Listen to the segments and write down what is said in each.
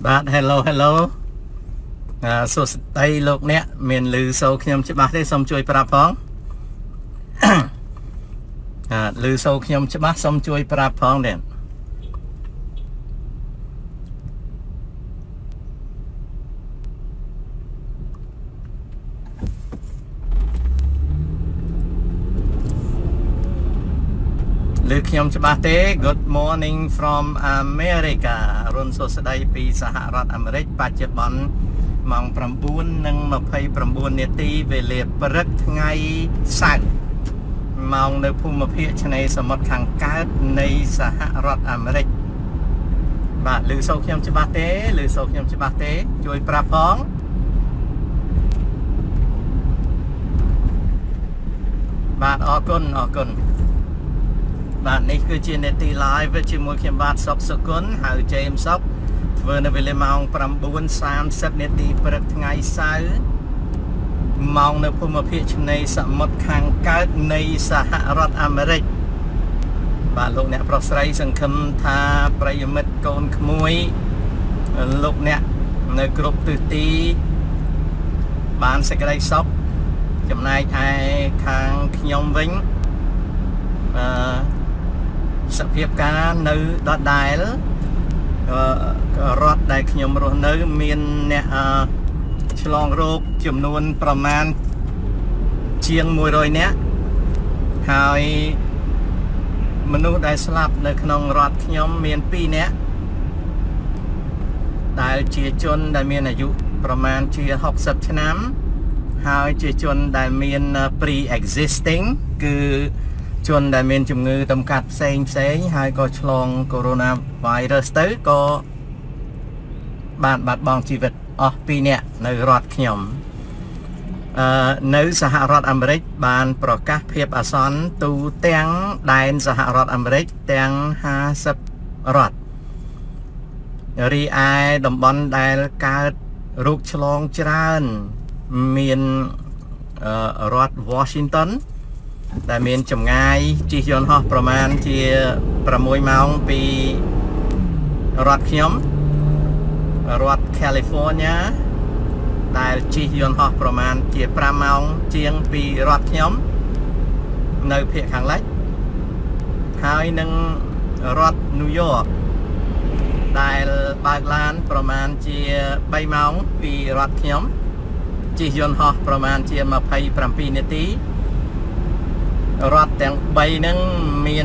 បាទ hello hello សួស្តីលោកអ្នកមានឮសូរខ្ញុំច្បាស់ទេសូមជួយប្រាប់ផងឮសូរខ្ញុំច្បាស់សូមជួយប្រាប់ផងដែរឮខ្ញុំច្បាស់ទេ Good morning from America រុនសួស្តីពីសហរដ្ឋអាមេរិកបច្ចុប្បន្នម៉ោង 9:29 នាទីវេលាព្រឹកថ្ងៃសៅរ៍ម៉ោងនៅភូមិភាគឆ្នេរសមុទ្រខាងកើតនៃសហរដ្ឋអាមេរិកបាទឮសូរខ្ញុំច្បាស់ទេឮសូរខ្ញុំច្បាស់ទេជួយប្រាប់ផងបាទអរគុណបាទនេះគឺជានេតិ live ជាមួយខ្ញុំបាទសុកសុគន្ធហៅ James សុកធ្វើនៅវេលាម៉ោង 9:30 នាទីព្រឹកថ្ងៃសៅរ៍ម៉ោងនៅភូមិភាគឆ្នេរសមុទ្រខាងកើតនៃសហរដ្ឋអាមេរិកបាទលោកអ្នកប្រុសស្រីសង្ឃឹមថាប្រិយមិត្តកូនក្មួយលោកអ្នកនៅគ្រប់ទិសទីបានសេចក្តីសុខចំណែកឯខាងខ្ញុំវិញសភាពការនៅដដែលរដ្ឋដែលខ្ញុំរស់នៅមានអ្នកឆ្លងរោគចំនួនប្រមាណជាង100នាក់ហើយមនុស្សដែលស្លាប់នៅក្នុងរដ្ឋខ្ញុំមាន2នាក់ដែលជាជនដែលមានអាយុប្រមាណជា60ឆ្នាំហើយជាជនដែលមាន pre-existing គឺជនដែលមានជំងឺតម្កាត់ផ្សេងហើយក៏ឆ្លង coronavirus ទៅក៏បានបាត់បង់ជីវិតអស់2នាក់នៅរដ្ឋខ្ញុំនៅសហរដ្ឋអាមេរិកបានប្រកាសភាពអាសន្នទូទាំងដែនសហរដ្ឋអាមេរិកទាំង50រដ្ឋរីឯតំបន់ដែលកើតរោគឆ្លងច្រើនមានរដ្ឋ Washington ដែលមានចម្ងាយជិះយន្តហោះប្រមាណជា6ម៉ោងពីរដ្ឋខ្ញុំរដ្ឋ California ដែលជិះយន្តហោះប្រមាណជា5ម៉ោងជាងពីរដ្ឋខ្ញុំនៅភាគខាងលិចហើយនឹងរដ្ឋ New York ដែលបើកឡានប្រមាណជា3ម៉ោងពីរដ្ឋខ្ញុំជិះយន្តហោះប្រមាណជា27នាទីរដ្ឋទាំង3ហ្នឹងមាន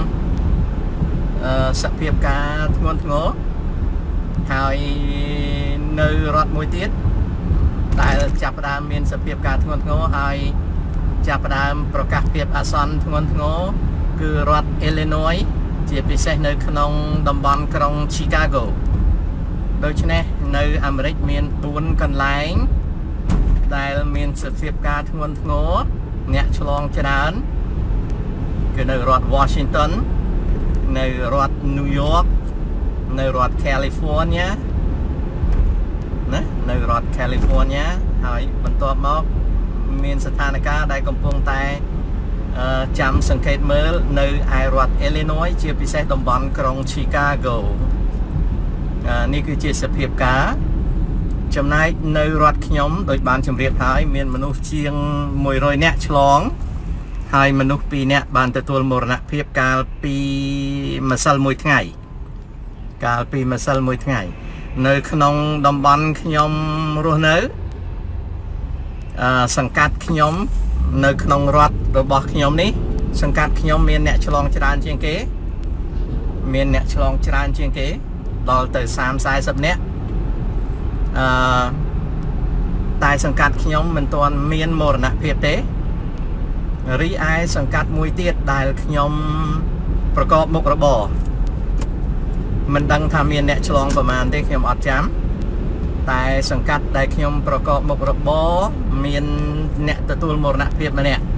សភាពការធ្ងន់ធ្ងរហើយនៅរដ្ឋមួយទៀតដែលចាប់ផ្ដើមមានសភាពការធ្ងន់ធ្ងរហើយចាប់ផ្ដើមប្រកាសភាពអាសន្នធ្ងន់ធ្ងរគឺរដ្ឋ Illinois ជាពិសេសនៅក្នុងតំបន់ក្រុង Chicago ដូច្នេះនៅអាមេរិកមាន4កន្លែងដែលមានសភាពការធ្ងន់ធ្ងរអ្នកឆ្លងច្រើនគឺនៅរដ្ឋ Washington នៅរដ្ឋ New York នៅរដ្ឋ California ណានៅរដ្ឋ California ហើយបន្ទាប់មកមានស្ថានភាពដែលកំពុងតែចាំសង្កេតមើលនៅឯរដ្ឋ Illinois ជាពិសេសតំបន់ក្រុង Chicago នេះគឺជាសភាពការចំណែកនៅរដ្ឋខ្ញុំដូចបានជម្រាបហើយមានមនុស្សជាង100នាក់ឆ្លងហើយមនុស្ស2នាក់បានទទួលមរណភាពកាលពីម្សិលមួយថ្ងៃនៅក្នុងតំបន់ខ្ញុំរស់នៅសង្កាត់ខ្ញុំនៅក្នុងរដ្ឋរបស់ខ្ញុំនេះសង្កាត់ខ្ញុំមានអ្នកឆ្លងច្រើនជាងគេដល់ទៅ30-40នាក់តែសង្កាត់ខ្ញុំមិនទាន់មានមរណភាពទេរីឯសង្កាត់មួយទៀតដែលខ្ញុំប្រកបមុខរបរមិនដឹងថាមានអ្នកឆ្លងប្រមាណទេខ្ញុំអត់ចាំតែសង្កាត់ដែលខ្ញុំប្រកបមុខរបរមានអ្នកទទួលមរណភាពម្នាក់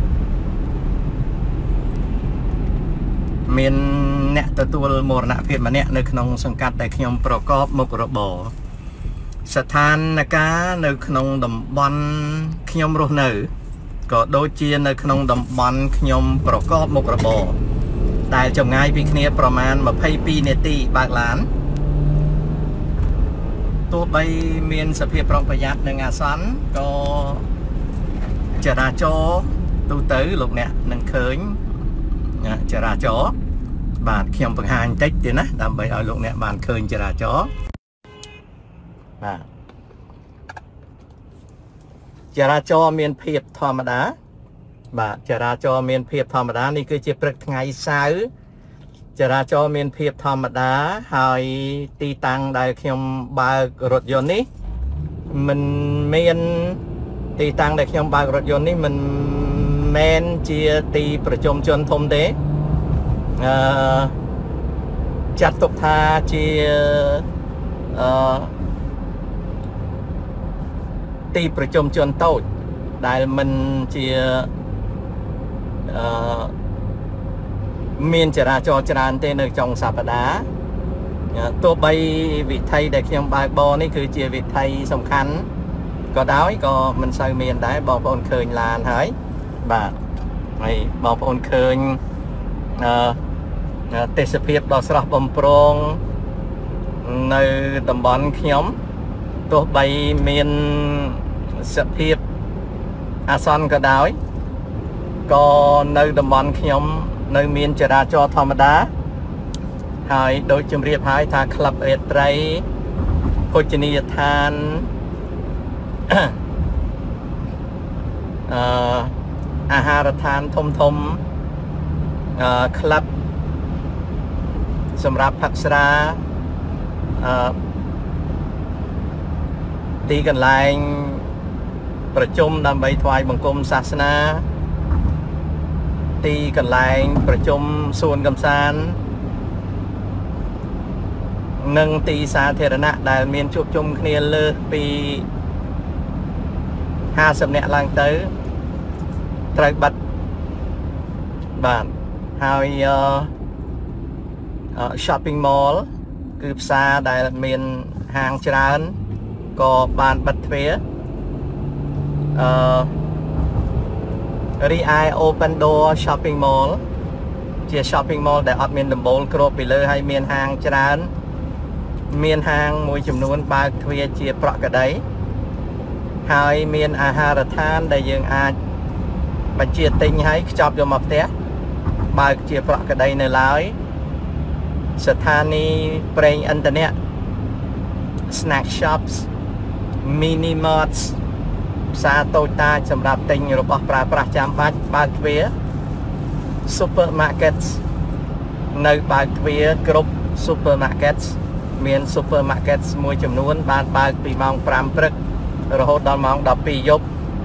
នៅក្នុងសង្កាត់ដែលខ្ញុំប្រកបមុខរបរស្ថានភាពនៅក្នុងតំបន់ខ្ញុំរស់នៅក៏ដូចជានៅក្នុងតំបន់ខ្ញុំប្រកបមុខរបរដែលចម្ងាយពីគ្នាប្រមាណ22នាទីបើកឡានตัวใบเมียนสเปียปรองประหยัดในงานสันก็จะราจอตูตื้อลูกเนี่ยนังเคยจะราจอบาดเขียมปังหางเต็กดีนะดำไปเอาลูกเนี่ยบานเคยจะราจอบาดจะราจอเมียนเพียบธรรมดาบาดจะราจอเมียนเพียบธรรมดานี่คือจะปรึกไงสาวจะราจอเมียนเพียบธรรมดาหายตีตังได้เขียมบารถยนต์นี้มันเมียนตีตังได้เขียมบารถยนต์นี้มันแมนเจียตีประจมชนทมเดจัดตกทาเจียตีประจมชนโต้ได้มันเจียเมียนจราจรจรานเตนจงสัปดาห์ตัวใบวิไทยเด็กยังบายบอนี่คือเจียวิไทยสำคัญก็ได้ก็มันใส่เมียนได้บอปอนเคยลานหายบาทไม่บอปอนเคยเตสเพียบดอกสระบอมโปรงในตำบลขยมตัวใบเมียนสเพียบอาซอนก็ได้ก็ในตำบลขยมในเมียนจราจรธรรมดาหายโดยจำเรียบหายทางคลับเอตไรโภชนียทานอาหารทานทมคลับสำหรับพักษราตีกันไลน์ประชุมดำใบถวายบังคมศาสนาตีกันไลน์ประชุมส่วนกำสานหนึ่งตีสาธารณะได้เมียนชุบชุมเคลียร์เลยปี50เนี่ยลังเตอร์ไตรบัตบ้านหายช้อปปิ้งมอลล์คือซาได้เมียนห้างจรานก็บานบัตเฟียรีไอโอเปนโดช้อปปิ้งมอลล์เจียช้อปปิ้งมอลล์ได้ออกเมียนดัมโบลกรบไปเลยให้เมียนห้างจรานเมียนห้างมวยจำนวนบางทวีเจียเปราะกระไดหายเมียนอาหารทานได้ยังอาจบัญชีติงให้จอบยมเตะบางเจียเปราะกระไดในลายสถานีเปรย์อินเทอร์เน็ต snack shops mini marts ซาโตตาสำหรับติงระบบปราประจำบางทวีซูเปอร์มาร์เก็ตในบางทวีกรุ๊ปซูเปอร์มาร์เก็ตเมียนซูเปอร์มาร์เก็ตมวยจำนวนบานบางปีมองปรามปรึกรหดดอนมองดอกปียบ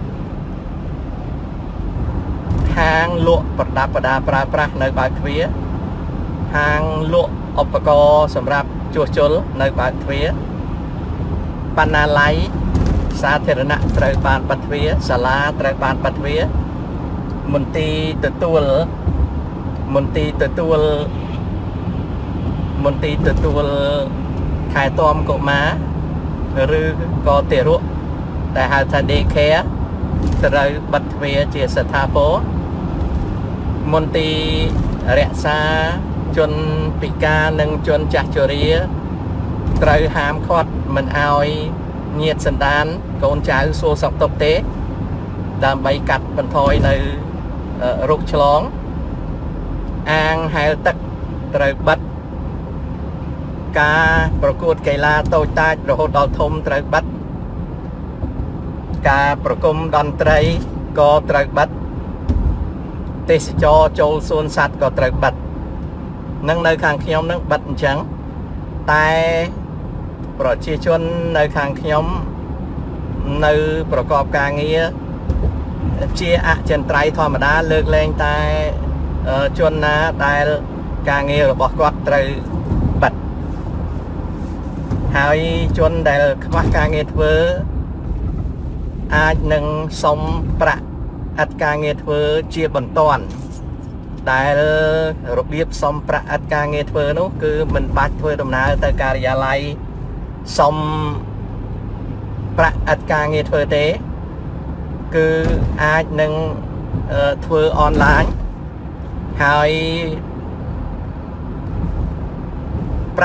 ห้างลวกประดับประดาปราประในบางทวีห้างลวกอุปกรณ์สำหรับจั่วจุลในบางทวีปันนาไลสาธารณะไตรบานปัทวีศาลาไตรบานปัทวีมนตรีตัวมนตรีตัวขายตอมกมาหรือก็เตรุแต่หาทะเดแค่ไตรบัตเวียเจสถาโปมนตรีเรศาจนปิกาหนึ่งจนจักจรีไตรหามคอดมันเอาเงียดสันดานโกนจ่ายโซ่สองตบเตะดามใบกัดบรรทอยในรุกฉลองอ่างหายตักไตรบัตกาประกวดไกลาโตตาโรดอทมไตรบัตกาประกมดอนไตรก็ไตรบัตเตสจอโจลส่วนสัตว์ก็ไตรบัตนั่งในข้างขยมนั่งบัตจังแต่ประชาชนในข้างขยมในประกอบการเงี้ยเชียอะเจนไตรธรรมดาเลิกแรงแต่ชนนะแต่การเงี้ยบอกว่าไตรบัตหายชนได้ขวักการเงี้ยเวออาจหนึ่งสมประอัดการเงี้ยเวอเชียบนต้นแต่ระเบียบสมประอัดการเงี้ยเวอนู้คือมันบัดเวอดำนาแต่การยาไลสมประอัดการเงินเทอเตคืออาจหนึ่งเทอออนไลน์หายประ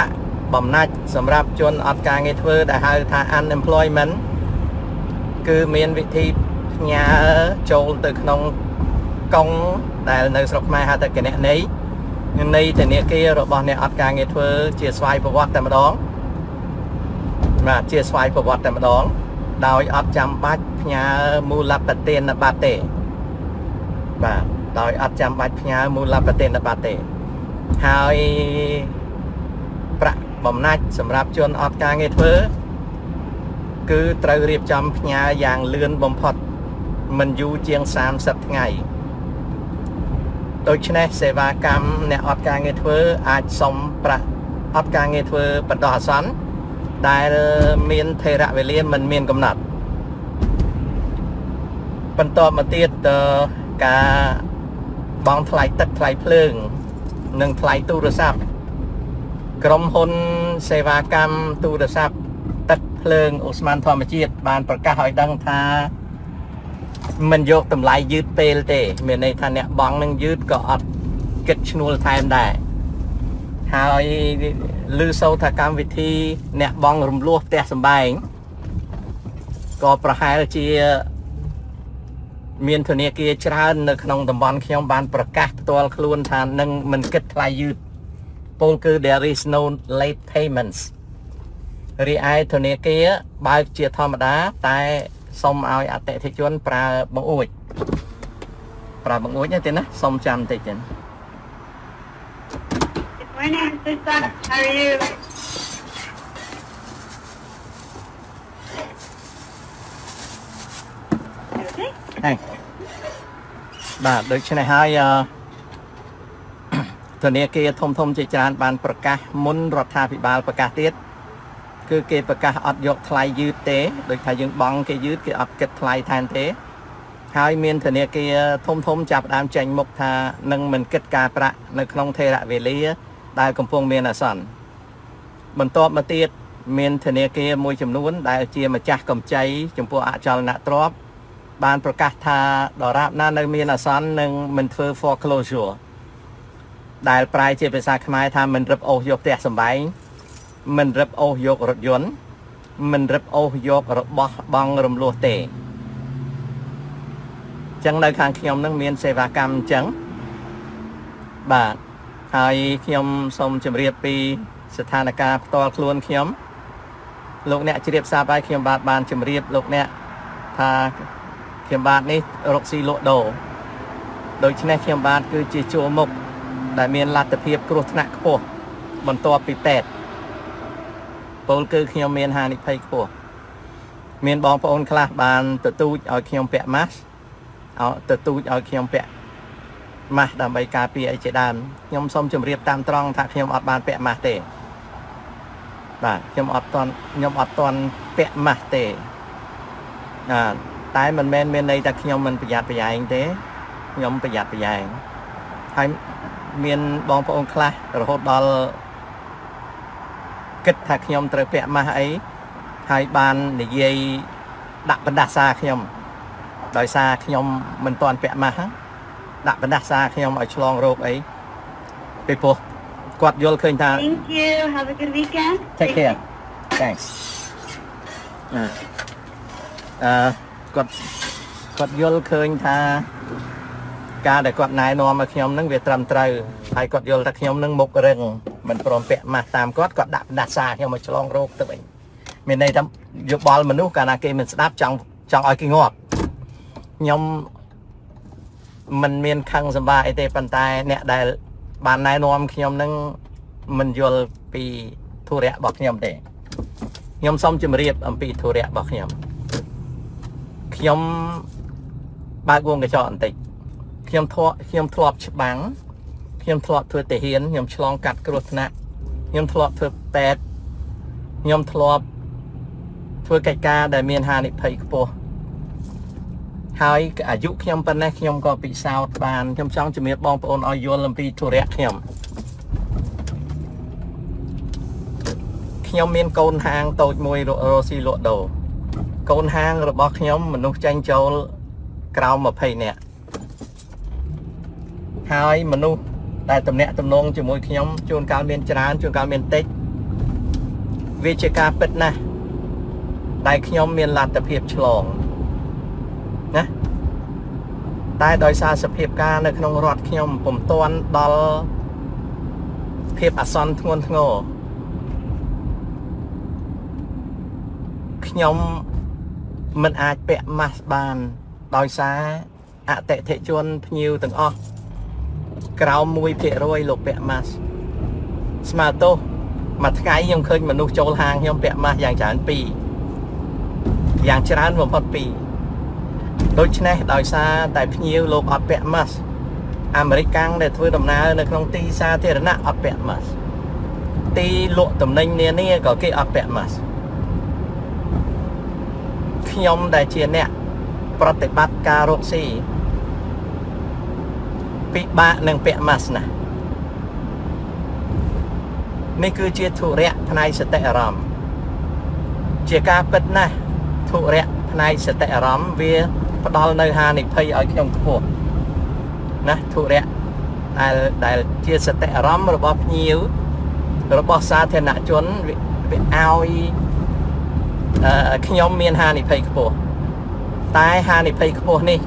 បំណាច់សម្រាប់ជនអត់ការងារធ្វើដែលហៅថា unemployment គឺមានវិធីផ្ញើចូលទៅក្នុងកុងដែលនៅស្រុកខ្មែរហៅថាគណនីនៃធនាគាររបស់អ្នកអត់ការងារធ្វើជាស្វ័យប្រវត្តិតែម្ដងបាទជាស្វ័យប្រវត្តិតែម្ដងដោយអត់ចាំបាច់ផ្ញើមូលបទានបត្រទេបាទដោយអត់ចាំបាច់ផ្ញើមូលបទានបត្រទេហើយប្រាក់បំណាច់សម្រាប់ជនអត់ការងារធ្វើគឺត្រូវរៀបចំផ្ញើយ៉ាងលឿនបំផុតមិនយូរជាង30ថ្ងៃដូច្នេះសេវាកម្មអ្នកអត់ការងារធ្វើអាចសុំប្រាក់អត់ការងារធ្វើបណ្ដោះអាសន្នដែលមានថេរវេលាមិនមានកំណត់បន្តមកទៀតការបង់ថ្លៃទឹកថ្លៃភ្លើងនិងថ្លៃទូរស័ព្ទក្រុមហ៊ុនសេវាកម្មទូរស័ព្ទទឹកភ្លើងអូស្មန်ធម្មជាតិបានប្រកាសឲ្យដឹងថាមិនយកតម្លៃយឺតពេលទេមានន័យថាអ្នកបង់នឹងយឺតក៏អត់គិតឈ្នួលថែមដែរហើយឮសូវថាកម្មវិធីអ្នកបង់រំលោះផ្ទះសម្បែងក៏ប្រហែលជាមានធនាគារច្រើននៅក្នុងតំបន់ខ្ញុំបានប្រកាសផ្ទាល់ខ្លួនថានឹងមិនគិតថ្លៃយឺតពលគឺ there is no late payments រីឯធនាគារបើកជាធម្មតាតែសុំឲ្យអតិថិជនប្រើបង្អួចទេណាសុំចាំតិចទេ Good morning, sister. How are you? Okay. បាទដូច្នេះហើយធនាគារធំជាច្រើនបានប្រកាសមុនរដ្ឋាភិបាលប្រកាសទៀតគឺគេប្រកាសអត់យកថ្លៃយឺតទេដូចថាយើងបង់គេយឺតគេអត់គិតថ្លៃថែមទេហើយមានធនាគារធំចាប់ផ្ដើមចេញមុខថានឹងមិនគិតការប្រាក់នៅក្នុងថេរវេលាដែលកំពុងមានអាសន្នបន្ទាប់មកទៀតមានធនាគារមួយចំនួនដែលជាម្ចាស់កម្ចីចំពោះអចលនទ្រព្យបានប្រកាសថាដរាបណានៅមានអាសន្ននឹងមិនធ្វើ foreclosure ដែលប្រែជាភាសាខ្មែរថាមិនរឹបអូសយកផ្ទះសម្បែងមិនរឹបអូសយករថយន្តមិនរឹបអូសយករបស់បង់រំលោះទេអញ្ចឹងនៅខាងខ្ញុំនឹងមានសេវាកម្មអញ្ចឹងបាទហើយខ្ញុំសូមជម្រាបពីស្ថានភាពផ្ទាល់ខ្លួនខ្ញុំលោកអ្នកជ្រាបស្រាប់ហើយខ្ញុំបានជម្រាបលោកអ្នកថាខ្ញុំបាទនេះរកស៊ីលក់ដូរដូច្នេះខ្ញុំបាទគឺជាជួរមុខដែលមានលទ្ធភាពគ្រោះថ្នាក់ខ្ពស់បន្ទាប់ពីពេទ្យពលគឺខ្ញុំមានហានិភ័យខ្ពស់មានបងប្អូនខ្លះបានទទូចឲ្យខ្ញុំពាក់ម៉ាស់ដើម្បីការពារអីជាដើមខ្ញុំសូមជម្រាបតាមត្រង់ថាខ្ញុំអត់បានពាក់ម៉ាស់ទេបាទខ្ញុំអត់ទាន់ពាក់ម៉ាស់ទេតែមិនមែនមានន័យថាខ្ញុំមិនប្រយ័ត្នប្រយែងទេខ្ញុំប្រយ័ត្នប្រយែងហើយមានបងប្អូនខ្លះរហូតដល់គិតថាខ្ញុំត្រូវពាក់ម៉ាស់អីហើយបាននិយាយដាក់បណ្ដាសាខ្ញុំដោយសារខ្ញុំមិនទាន់ពាក់ម៉ាស់ដាក់បណ្ដាសាខ្ញុំឲ្យឆ្លងរោគអីពីព្រោះគាត់យល់ឃើញថា Thank you. Have a good weekend. Take care. Thanks. គាត់យល់ឃើញថាការដែលគាត់ណែនាំឲ្យខ្ញុំនឹងវាត្រឹមត្រូវហើយគាត់យល់ថាខ្ញុំនឹងមុខរឹងមិនព្រមពាក់ម៉ាស់តាមគាត់ដាក់បណ្ដាសាខ្ញុំឲ្យឆ្លងរោគទៅវិញមានន័យថាយោបល់មនុស្សកាលណាគេមិនស្ដាប់ចង់ឲ្យគេងាប់ខ្ញុំមិនមានខឹងសម្បាអីទេប៉ុន្តែអ្នកដែលបានណែនាំខ្ញុំនឹងមិនយល់ពីធុរៈរបស់ខ្ញុំទេខ្ញុំសូមជម្រាបអំពីធុរៈរបស់ខ្ញុំបើកវងកញ្ចក់បន្តិចខ្ញុំធ្លាប់ច្បាំងខ្ញុំធ្លាប់ធ្វើទាហានខ្ញុំឆ្លងកាត់គ្រោះថ្នាក់ខ្ញុំធ្លាប់ធ្វើពេទ្យខ្ញុំធ្លាប់ធ្វើកិច្ចការដែលមានហានិភ័យខ្ពស់ហើយអាយុខ្ញុំប៉ុណ្ណេះខ្ញុំក៏ពិសោធន៍បានខ្ញុំចង់ជំរាបបងប្អូនឲ្យយល់អំពីធុរៈខ្ញុំមានកូនហាងតូចមួយរកស៊ីលក់ដូរកូនហាងរបស់ខ្ញុំមនុស្សចាញ់ចូលក្រោម20នាក់ហើយមនុស្សដែលតំណាក់តំណងជាមួយខ្ញុំជួនកាលមានច្រើនជួនកាលមានតិចវាជាការពិតណាស់តែខ្ញុំមានលទ្ធភាពឆ្លងណាតែដោយសារសភាពការនៅក្នុងរដ្ឋខ្ញុំពុំទាន់ដល់ភាពអាសន្នធ្ងន់ធ្ងរខ្ញុំមិនអាចពាក់ម៉ាស់បានដោយសារអតិថិជនភ្ញៀវទាំងអស់ក្រោម 1% លោកពាក់ម៉ាស់ស្មើទោសមួយថ្ងៃខ្ញុំឃើញមនុស្សចូលហាងខ្ញុំពាក់ម៉ាស់យ៉ាងច្រើន2យ៉ាងច្រើនបំផុត2ដូច្នេះដោយសារតែភ្ញៀវលោកអត់ពាក់ម៉ាស់អាមេរិកកាំងដែលធ្វើដំណើរនៅក្នុងទីសាធារណៈអត់ពាក់ម៉ាស់ទីលក់ទំនិញនានាក៏គេអត់ពាក់ម៉ាស់ខ្ញុំដែលជាអ្នកប្រតិបត្តិការរកស៊ីពិបាកនឹងពាក់ម៉ាស់ណានេះគឺជាធុរៈផ្នែកសតិអារម្មណ៍ជាការពិតណាស់ធុរៈផ្នែកសតិអារម្មណ៍វាផ្ដល់នៅហានិភ័យឲ្យខ្ញុំខ្ពស់ណាធុរៈដែលជាសតិអារម្មណ៍របស់ភ្ញៀវរបស់សាធារណជនវាឲ្យខ្ញុំមានហានិភ័យខ្ពស់តែហានិភ័យខ្ពស់នេះ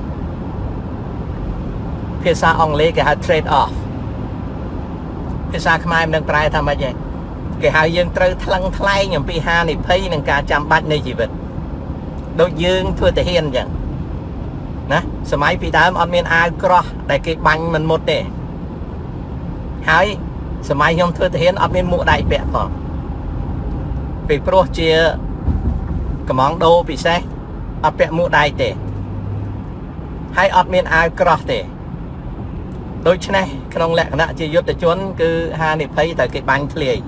ភាសាអង់គ្លេសគេហៅ trade off ភាសាខ្មែរមិនដឹងប្រែថាម៉េចទេគេហៅយើងត្រូវថ្លឹងថ្លែងអំពីហានិភ័យនិងការចាំបាច់នៃជីវិតដូចយើងធ្វើទាហានអញ្ចឹងណាសម័យពីដើមអត់មានអាវក្រោះដែលគេបាញ់មិនមុតទេហើយសម័យខ្ញុំធ្វើទាហានអត់មានមួកដៃពាក់ផងពីព្រោះជាកំងដូពិសេសអត់ពាក់មួកដៃទេហើយអត់មានអាវក្រោះទេដូច្នេះក្នុងលក្ខណៈជាយុទ្ធជនគឺហានិភ័យតែគេបាញ់ធ្លាយ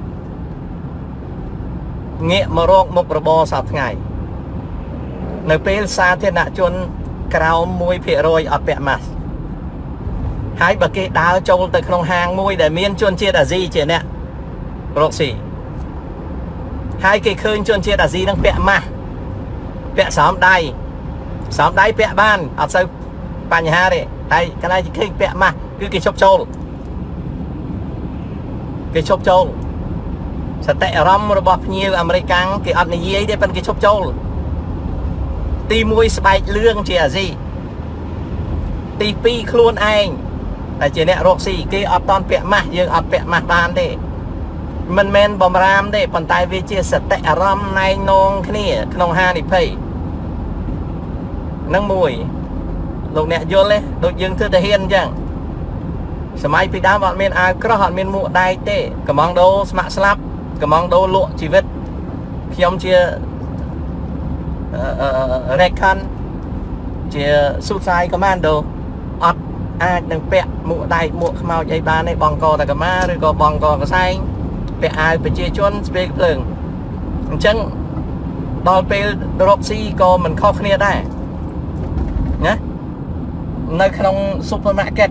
ងាកមករកមុខរបរសប្តាហ៍ថ្ងៃនៅពេលសាធារណជនក្រោម 1% អត់ពាក់ម៉ាស់ហើយបើគេដើរចូលទៅក្នុងហាងមួយដែលមានជនជាតិអាស៊ីជាអ្នករកស៊ីហើយគេឃើញជនជាតិអាស៊ីនឹងពាក់ម៉ាស់ពាក់ស្រោមដៃពាក់បានអត់សូវបញ្ហាទេតែកន្លែងគេឃើញពាក់ម៉ាស់គឺគេឈប់ចូលសតិអារម្មណ៍របស់ភ្ញៀវអាមេរិកកាំងគេអត់និយាយទេប៉ុន្តែគេឈប់ចូលទី1ស្បែកលឿងជាអាស៊ីទី2ខ្លួនឯងតែជាអ្នករកស៊ីគេអត់តន់ពាក់ម៉ាស់យើងអត់ពាក់ម៉ាស់បានទេមិនមែនបំរាមទេប៉ុន្តែវាជាសតិអារម្មណ៍ណែងនងគ្នាក្នុងហានិភ័យនឹងមួយលោកអ្នកយល់ទេដូចយើងធ្វើទាហានអញ្ចឹងសម័យពីដើមអត់មានអាវក្រោះអត់មានមួកដៃទេកំងដូស្ម័គ្រស្លាប់កំងដូលក់ជីវិតខ្ញុំជាRecon ជា Suicide Commando អត់អាចនឹងពាក់មួកដៃមួកខ្មោចអីបានទេបងកតាកាម៉ាឬក៏បងកកសែងពាក់អាវប្រជាជនស្ពេកភ្លើងអញ្ចឹងដល់ពេលរកស៊ីក៏មិនខុសគ្នាដែរណានៅក្នុង Supermarket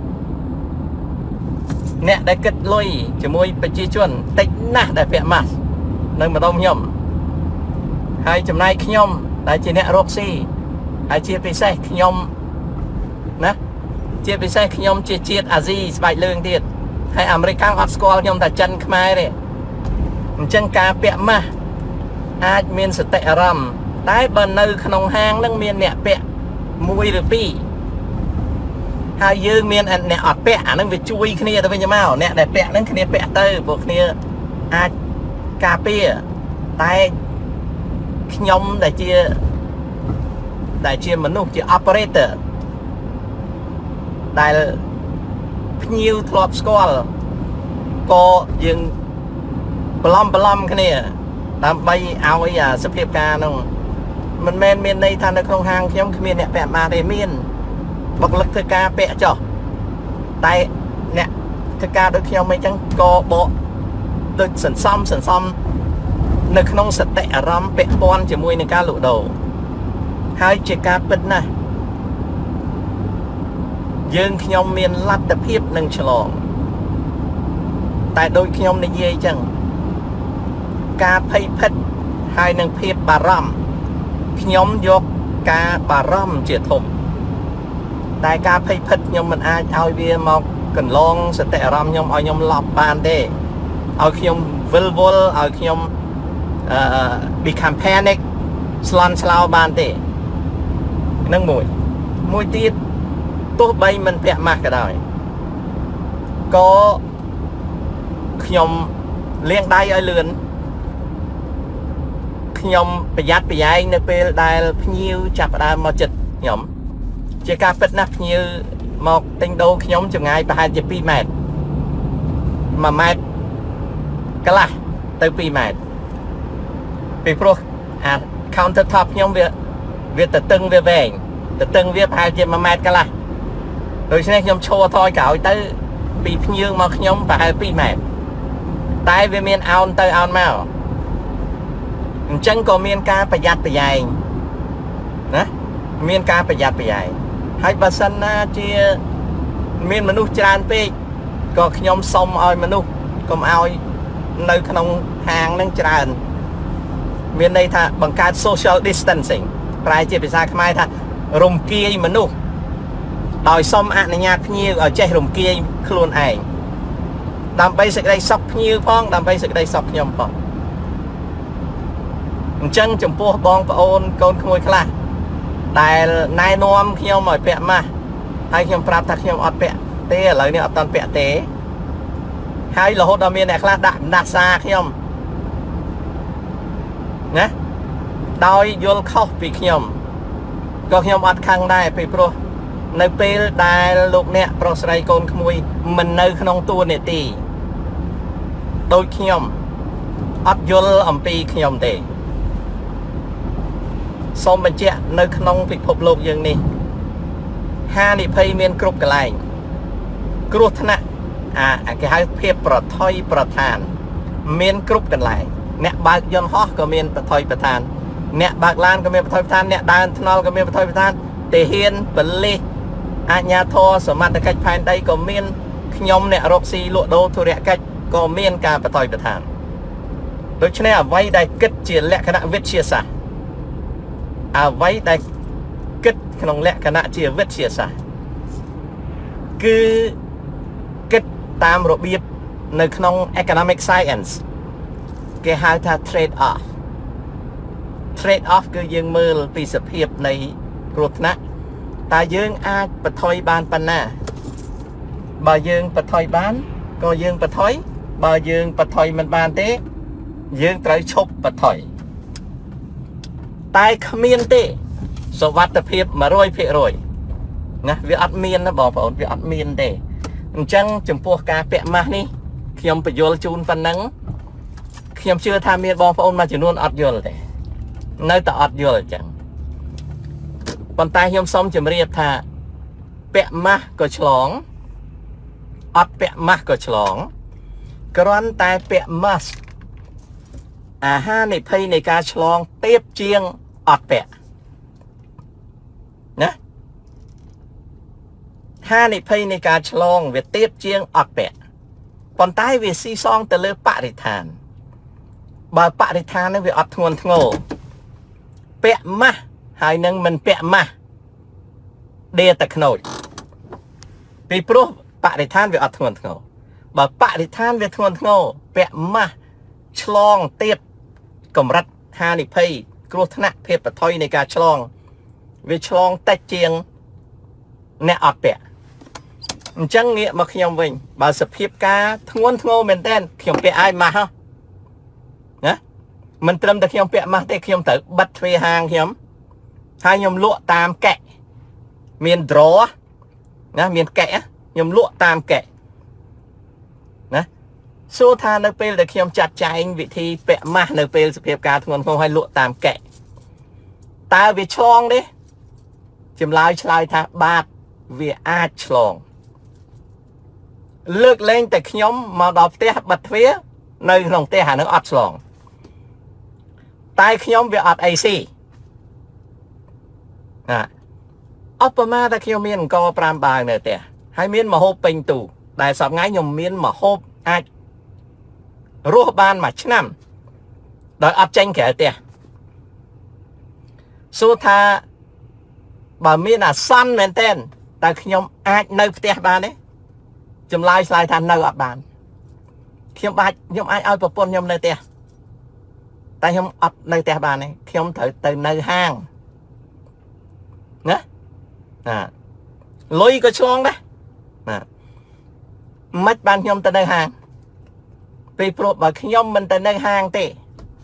អ្នកដែលគិតលុយជាមួយប្រជាជនតិចណាស់ដែលពាក់ម៉ាស់នៅម្ដុំខ្ញុំហើយចំណែកខ្ញុំដែលជាអ្នករកស៊ីហើយជាពិសេសខ្ញុំណាជាពិសេសខ្ញុំជាជាតិអាស៊ីស្បែកលឿងទៀតហើយអាមេរិកកាំងអត់ស្គាល់ខ្ញុំថាចិនខ្មែរទេអញ្ចឹងការពាក់ម៉ាស់អាចមានសតិអារម្មណ៍តែបើនៅក្នុងហាងនឹងមានអ្នកពាក់1ឬ2ហើយយើងមានអ្នកអត់ពាក់អានឹងវាជួយគ្នាទៅវិញមកអ្នកដែលពាក់ហ្នឹងគ្នាពាក់ទៅពួកគ្នាអាចការពារតែខ្ញុំដែលជាមនុស្សជា operator ដែលភ្ញៀវធ្លាប់ស្គាល់ក៏យើងបន្លំគ្នាដើម្បីឲ្យសភាពការនោះមិនមែនមានន័យថានៅក្នុងហាងខ្ញុំគ្មានអ្នកពាក់ម៉ាស់ទេមានបុគ្គលិកធ្វើការពាក់ចុះតែអ្នកធ្វើការដូចខ្ញុំអីចឹងក៏បកដូចសន្សំនៅក្នុងសតិអារម្មណ៍ពាក់ព័ន្ធជាមួយនឹងការលក់ដូរហើយជាការពិតណាស់យើងខ្ញុំមានលទ្ធភាពនឹងឆ្លងតែដូចខ្ញុំនិយាយចឹងការភ័យភិតហើយនឹងភាពបារម្ភខ្ញុំយកការបារម្ភជាធំតែការភ័យភិតខ្ញុំមិនអាចឲ្យវាមកកន្លងសតិអារម្មណ៍ខ្ញុំឲ្យខ្ញុំឡប់បានទេឲ្យខ្ញុំវិលវល់ឲ្យខ្ញុំ become panic ស្លន់ស្លោបានទេនឹងមួយទៀតទោះបីមិនពាក់ម៉ាស់ក៏ដោយក៏ខ្ញុំលាងដៃឲ្យលឿនខ្ញុំប្រយ័ត្នប្រយែងនៅពេលដែលភ្ញៀវចាប់ផ្ដើមមកចិត្តខ្ញុំជាការពិតណាស់ភ្ញៀវមកទិញដូរខ្ញុំចម្ងាយប្រហែលជា2ម៉ែត្រ1ម៉ែត្រកន្លះទៅ2ម៉ែត្រពីព្រោះអា counter top ខ្ញុំវាទៅតឹងវាវែងទៅតឹងវាប្រហែលជា1ម៉ែត្រកន្លះដូច្នេះខ្ញុំឈរថយក្រោយទៅពីភ្ញៀវមកខ្ញុំប្រហែល2ម៉ែត្រតែវាមានអោនទៅអោនមកអញ្ចឹងក៏មានការប្រយ័ត្នប្រយែងណាមានការប្រយ័ត្នប្រយែងហើយបើសិនណាជាមានមនុស្សច្រើនពេកក៏ខ្ញុំសុំឲ្យមនុស្សកុំឲ្យនៅក្នុងហាងនឹងច្រើនមានន័យថាបង្កើត social distancing ប្រែជាភាសាខ្មែរថារំគាយមនុស្សដោយសុំអនុញ្ញាតភ្ញៀវឲ្យចេះរំគាយខ្លួនឯងដើម្បីសេចក្តីសុខភ្ញៀវផងដើម្បីសេចក្តីសុខខ្ញុំផងអញ្ចឹងចំពោះបងប្អូនកូនក្មួយខ្លះដែលណែនាំខ្ញុំឲ្យពាក់ម៉ាស់ហើយខ្ញុំប្រាប់ថាខ្ញុំអត់ពាក់ទេឥឡូវនេះអត់តាន់ពាក់ទេហើយរហូតដល់មានអ្នកខ្លះដាក់បណ្ដាសាខ្ញុំណាដោយយល់ខុសពីខ្ញុំក៏ខ្ញុំអត់ខឹងដែរពីព្រោះនៅពេលដែលលោកអ្នកប្រុសស្រីកូនក្មួយមិននៅក្នុងតួនាទីដូចខ្ញុំអត់យល់អំពីខ្ញុំទេសូមបញ្ជាក់នៅក្នុងពិភពលោកយើងនេះហានិភ័យមានគ្រប់កន្លែងគ្រោះថ្នាក់គេហៅភាពប្រថុយប្រឋានមានគ្រប់កន្លែងអ្នកបើកយន្តហោះក៏មានប្រថុយប្រឋានអ្នកបើកឡានក៏មានប្រថុយប្រឋានអ្នកដើរថ្នល់ក៏មានប្រថុយប្រឋានទាហានប៉ូលីសអាជ្ញាធរសមត្ថកិច្ចផែនដីក៏មានខ្ញុំអ្នករកស៊ីលក់ដូរធុរកិច្ចក៏មានការប្រថុយប្រឋានដូច្នេះអ្វីដែលគិតជាលក្ខណៈវិទ្យាសាស្ត្រអ្វីដែលគិតក្នុងលក្ខណៈជាវិទ្យាសាស្ត្រគឺគិតតាមរបៀបនៅក្នុង economic science គេហៅថា trade off គឺយើងមើលពីសភាពនៃគ្រោះថ្នាក់តើយើងអាចបន្ថយបានប៉ុណ្ណាបើយើងបន្ថយបានក៏យើងបន្ថយបើយើងបន្ថយមិនបានទេយើងត្រូវឈប់បន្ថយតែគ្មានទេសុវត្ថិភាព 100% ណាវាអត់មានណាបងប្អូនវាអត់មានទេអញ្ចឹងចំពោះការពាក់ម៉ាស់នេះខ្ញុំបញ្យល់ជូនប៉ុណ្ណឹងខ្ញុំជឿថាមានបងប្អូនមួយចំនួនអត់យល់ទេនៅតែអត់យល់អញ្ចឹងប៉ុន្តែខ្ញុំសូមជម្រាបថាពាក់ម៉ាស់ក៏ឆ្លងអត់ពាក់ម៉ាស់ក៏ឆ្លងគ្រាន់តែពាក់ម៉ាស់អាហារនិភ័យនៃការឆ្លងទាបជាងអត់ពាក់ណាហានិភ័យនៃការឆ្លងវាទាបជាងអត់ពាក់ប៉ុន្តែវាស៊ីសងទៅលើបរិស្ថានបើបរិស្ថាននឹងវាអត់ធ្ងន់ធ្ងរពាក់ម៉ាស់ហើយនឹងមិនពាក់ម៉ាស់ដេតែខ្នើចពីព្រោះបរិស្ថានវាអត់ធ្ងន់ធ្ងរបើបរិស្ថានវាធ្ងន់ធ្ងរពាក់ម៉ាស់ឆ្លងទៀតកម្រិតហានិភ័យគ្រោះថ្នាក់ភាពប្រថុយនៃការឆ្លងវាឆ្លងតិចជាងអ្នកអត់ពាក់អញ្ចឹងងាកមកខ្ញុំវិញបើសភាពការធ្ងន់ធ្ងរមែនតើខ្ញុំពាក់ឲ្យម៉ាស់ណាមិនត្រឹមតែខ្ញុំពាក់ម៉ាស់ទេខ្ញុំត្រូវបិទទ្វារហាងខ្ញុំហើយខ្ញុំលក់តាមកែមាន draw ណាមានកែខ្ញុំលក់តាមកែណាសួរថានៅពេលដែលខ្ញុំចាត់ចែងវិធីពាក់ម៉ាស់នៅពេលសភាពការធ្ងន់ធ្ងរឲ្យលក់តាមកែតើវាឆ្លងទេចម្លើយឆ្លើយថាបាទវាអាចឆ្លងលើកលែងតែខ្ញុំមកដល់ផ្ទះបិទទ្វារនៅក្នុងផ្ទះអានឹងអត់ឆ្លងតែខ្ញុំវាអត់អីស៊ីអបមាតែខ្ញុំមានអង្គ5បាវនៅផ្ទះហើយមានម្ហូបពេញទូដែលសប្តាហ៍ខ្ញុំមានម្ហូបអាចរស់បានមួយឆ្នាំដោយអត់ចេញក្រៅផ្ទះសួរថាបើមានអាសន្នមែនតើតើខ្ញុំអាចនៅផ្ទះបានទេចម្លើយឆ្លើយថានៅអត់បានខ្ញុំអាចឲ្យប្រពន្ធខ្ញុំនៅផ្ទះ tại không ấp nơi tè bàn này khi ông thử từ nơi hang nhá lối có chuông đấy mất ban nhom từ nơi hang vì pro bà nhom mình từ nơi hang tệ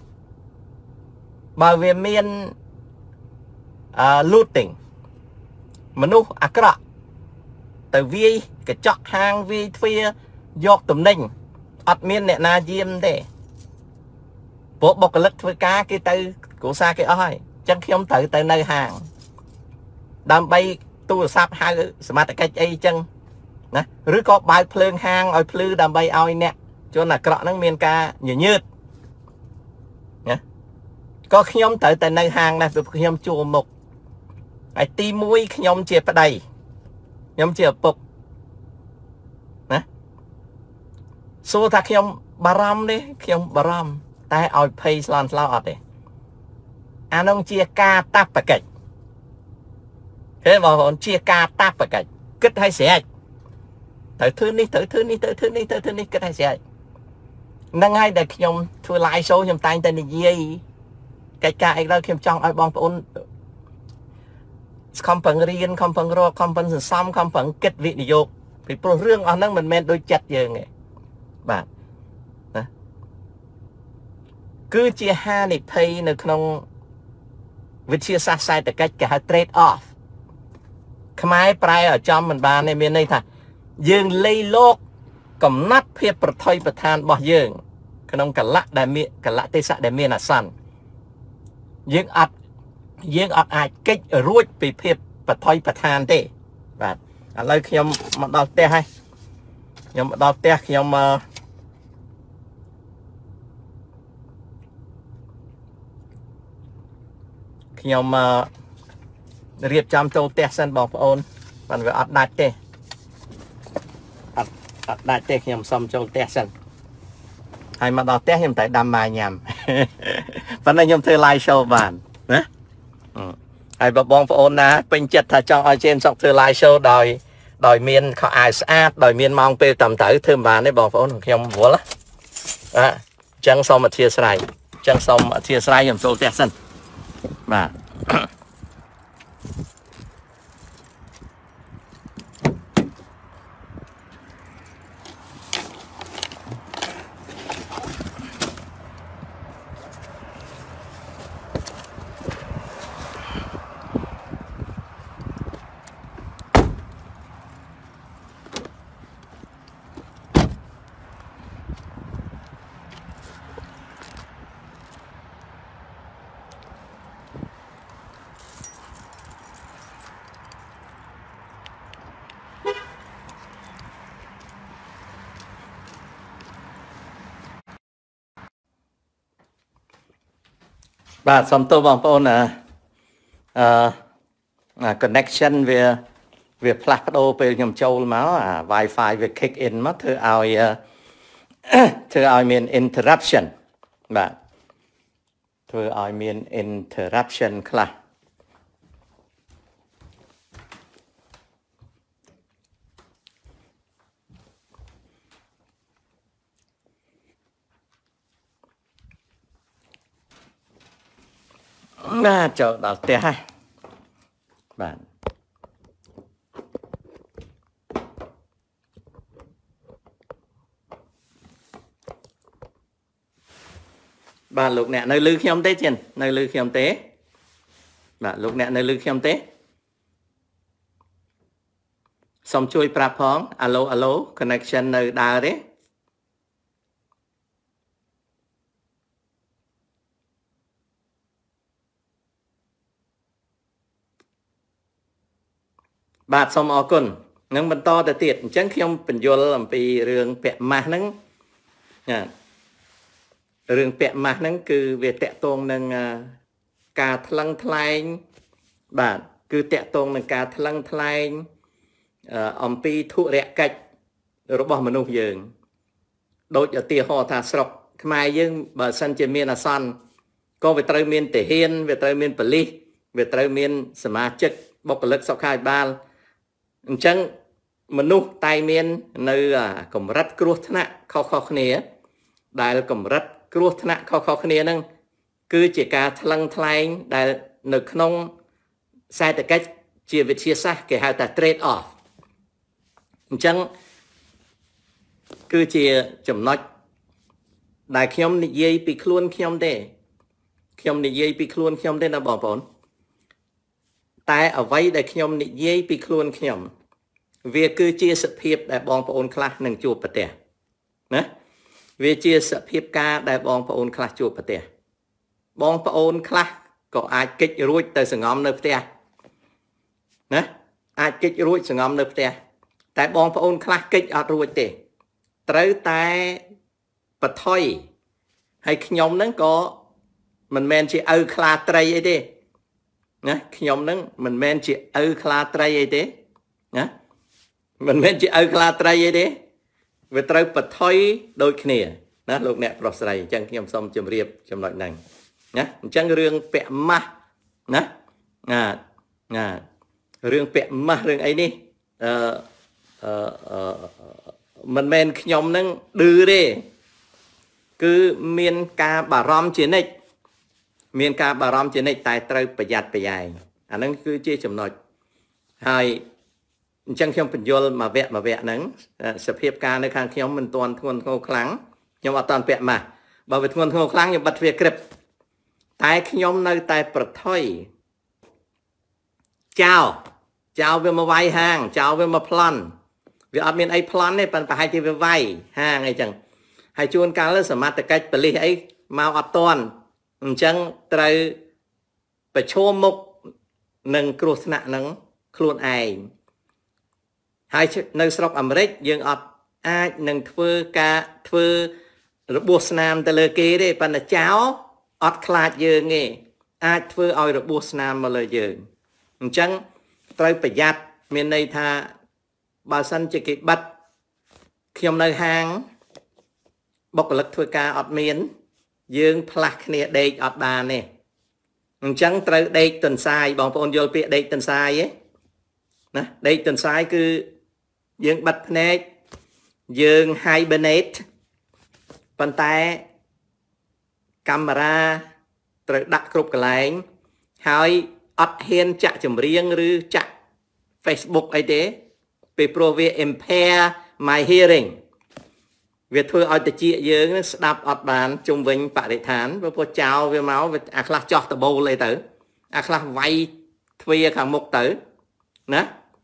bởi vì miền looting mình nu akra từ vi cái chọn hang vi thuê dọc tụm ninh ọt miền nè na diêm thế bộ bọc cái lật với cá cái từ của xa cái ơi chẳng khi ông tự từ nơi hàng đam bay tu sạp hai smart cái ấy chân nè rứa có bài phơi hang oi phơi đam bay oi nè cho là cọ nó miền ca nhiều nhớt nhá có khi ông tự từ nơi hàng này khi ông chùa một ai ti mũi khi ông chia vào đây nhóm chia bục nè số thằng khi ông baram đấy khi ông baram tai oi pay slan lao ọt đấy anh ông chia ca tap bạc cách thế mà ông chia ca tap bạc cách kết hay sẽ thử thứ ní kết hay sẽ năng ai để khi ông thua lại số nhầm tay tên gì cái ca ấy đó khi ông trong ai bong ôn không phần riêng không phần ro không phần xăm không phần kết vị đi vô vì pro riêng ở năng mình men đôi chặt giờ nghe bạn cứ chia hai này payនៅក្នុងវិទ្យាសាស្ត្រសេដ្ឋកិច្ចគេហៅ trade off ខ្មែរប្រែឲ្យចំមិនបានទេមានន័យថាយើងលៃលោកកំណត់ភាពប្រថុយប្រឋានរបស់យើងក្នុងកលៈដែលមានកលៈទេសៈដែលមានអាសន្នយើងអត់អាចកិច្ចរួចពីភាពប្រថុយប្រឋានទេបាទឥឡូវខ្ញុំមកដល់ផ្ទះហើយខ្ញុំមកដល់ផ្ទះខ្ញុំរៀបចំចូលផ្ទះសិនបងប្អូនបានវាអត់ដាច់ទេអត់ដាច់ទេខ្ញុំសុំចូលផ្ទះសិនហើយមកដល់ផ្ទះខ្ញុំតែដាំបាយញ៉ាំប៉ុន្តែខ្ញុំធ្វើ live show បានណាហើយបងប្អូនណាពេញចិត្តថាចង់ឲ្យជេនសុកធ្វើ live show ដោយមានខោអាវស្អាតដោយមានម៉ោងពេលតាមត្រូវធ្វើបានទេបងប្អូនខ្ញុំវល់អញ្ចឹងសូមអធិស្ឋានខ្ញុំចូលផ្ទះសិនបាទ បាទសូមទោសបងប្អូនconnection វាផ្លាស់ប្ដូរពេលខ្ញុំចូលមកWi-Fi វា kick in មកធ្វើឲ្យមាន interruption បាទធ្វើឲ្យមាន interruption ខ្លះបាទចូលដល់ផ្ទះហើយបាទបាទលោកអ្នកនៅលឺខ្ញុំទេចិននៅលឺខ្ញុំទេបាទលោកអ្នកនៅលឺខ្ញុំទេសូមជួយប្រាប់ផងអាឡូ connection នៅដើរទេបាទសូមអរគុណនឹងបន្តទៅទៀតអញ្ចឹងខ្ញុំបញ្យល់អំពីរឿងពាក់ម៉ាស់ហ្នឹងរឿងពាក់ម៉ាស់ហ្នឹងគឺវាតាក់ទងនឹងការថ្លឹងថ្លែងបាទគឺតាក់ទងនឹងការថ្លឹងថ្លែងអំពីធុរកិច្ចរបស់មនុស្សយើងដូចឧទាហរណ៍ថាស្រុកខ្មែរយើងបើសិនជាមានអាសន្នក៏វាត្រូវមានទាហានវាត្រូវមានប៉ូលីសវាត្រូវមានសមាជិកបុគ្គលិកសុខាភិបាលអញ្ចឹងមនុស្សតែមាននៅកម្រិតគ្រោះថ្នាក់ខុសៗគ្នាដែលកម្រិតគ្រោះថ្នាក់ខុសៗគ្នាហ្នឹងគឺជាការថ្លឹងថ្លែងដែលនៅក្នុងសេដ្ឋកិច្ចជាវិទ្យាសាស្ត្រគេហៅថា trade off អញ្ចឹងគឺជាចំណុចដែលខ្ញុំនិយាយពីខ្លួនខ្ញុំទេខ្ញុំនិយាយពីខ្លួនខ្ញុំទេណាបងប្អូនតែអ្វីដែលខ្ញុំនិយាយពីខ្លួនខ្ញុំវាគឺជាសភាពដែលបងប្អូនខ្លះនឹងជួបប្រទះណាវាជាសភាពការដែលបងប្អូនខ្លះជួបប្រទះបងប្អូនខ្លះក៏អាចគេចរួចទៅសង្ងំនៅផ្ទះណាអាចគេចរួចសង្ងំនៅផ្ទះតែបងប្អូនខ្លះគេចអត់រួចទេត្រូវតែបថុយហើយខ្ញុំនឹងក៏មិនមែនជាឪខ្លាត្រីអីទេណាខ្ញុំនឹងមិនមែនជាឪខ្លាត្រីអីទេណាមិនមែនជាឪខ្លាត្រីអីទេវាត្រូវបថុយដូចគ្នាណាលោកអ្នកប្រុសស្រីអញ្ចឹងខ្ញុំសូមជម្រាបចំណុចហ្នឹងណាអញ្ចឹងរឿងពាក់ម៉ាស់ណារឿងពាក់ម៉ាស់រឿងអីនេះមិនមែនខ្ញុំនឹងឌឺទេគឺមានការបារម្ភជានិច្ចមានការបារម្ភជានិច្ចតែត្រូវប្រយ័ត្នប្រយែងអាហ្នឹងគឺជាចំណុចហើយអញ្ចឹងខ្ញុំបញ្យល់មួយវគ្គហ្នឹងសភាពការនៅខាងខ្ញុំមិនទាន់ធ្ងន់ធ្ងរខ្លាំងខ្ញុំអត់ទាន់ពាក់ម៉ាស់បើវាធ្ងន់ធ្ងរខ្លាំងខ្ញុំបិទទ្វារក្រឹបតែខ្ញុំនៅតែប្រថុយចោលវាមកវាយហាងចោលវាមកប្លន់វាអត់មានអីប្លន់ទេប៉ុន្តែប្រហែលជាវាវាយហាងអីចឹងហើយជួនកាលសមត្ថកិច្ចប៉ូលីសអីមកអត់ទាន់អញ្ចឹងត្រូវប្រឈមមុខនឹងគ្រោះថ្នាក់នឹងខ្លួនឯងហើយនៅស្រុកអាមេរិកយើងអត់អាចនឹងធ្វើរបួសស្នាមទៅលើគេទេប៉ុន្តែចោលអត់ខ្លាចយើងទេអាចធ្វើឲ្យរបួសស្នាមមកលើយើងអញ្ចឹងត្រូវប្រយ័ត្នមានន័យថាបើសិនជាគេបិទខ្ញុំនៅហាងបុគ្គលិកធ្វើការអត់មានយើងផ្លាស់គ្នាដេកអត់បានទេអញ្ចឹងត្រូវដេកទន្សាយបងប្អូនយល់ពាក្យដេកទន្សាយទេណាដេកទន្សាយគឺយើងបិទភ្នែកយើង hibernate ប៉ុន្តែកាមេរ៉ាត្រូវដាក់គ្រប់កន្លែងហើយអត់ហ៊ានចាក់ចម្រៀងឬចាក់ Facebook អីទេពីព្រោះវា impair my hearing វាធ្វើឲ្យតិចយើងស្ដាប់អត់បានជុំវិញបរិស្ថានព្រោះចោលវាមកអាខ្លះចោះដបូលអីទៅអាខ្លះវាយទ្វារខាងមុខទៅណា